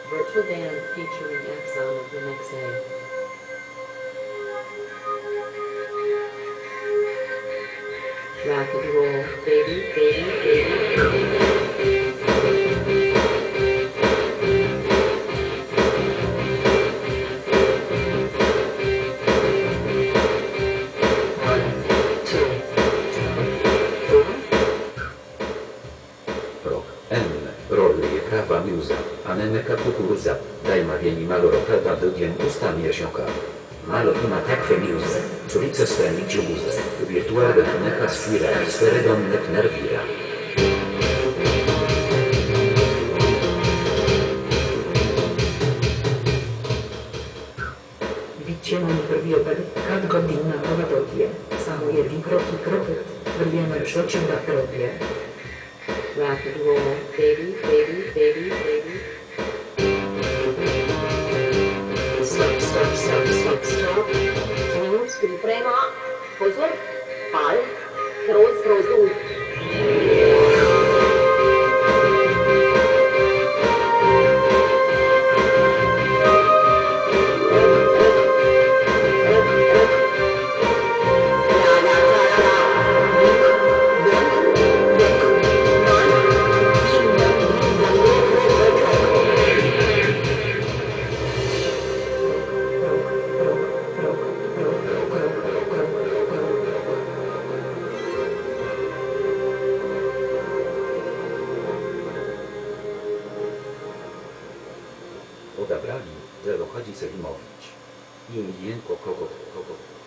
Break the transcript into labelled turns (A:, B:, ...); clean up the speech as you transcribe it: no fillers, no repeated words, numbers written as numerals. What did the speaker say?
A: Virtual band featuring Axon of the Next Day. Rock and roll, baby, baby, baby, baby.
B: Rock, N, roluje kawa miuza, anemeka kukurydza, daj mawieni maloroka da dygiem ustami jasioka. Malo ima takwe miuze, curice stremici uze, wirtuale necha sfira i steredon nek nervira.
C: Відчинені провіопери, кат годинна новатопія, самої вікроки кроки, вр'єме шочим да кроп'є.
A: Rock and roll, baby, baby, baby, baby.
D: Stop, stop, stop, stop, stop. Minus, priprema. Pozor. Pal. Kroz, kroz,
B: Odebrali, zero chodzi se mówić. Jęko kogo.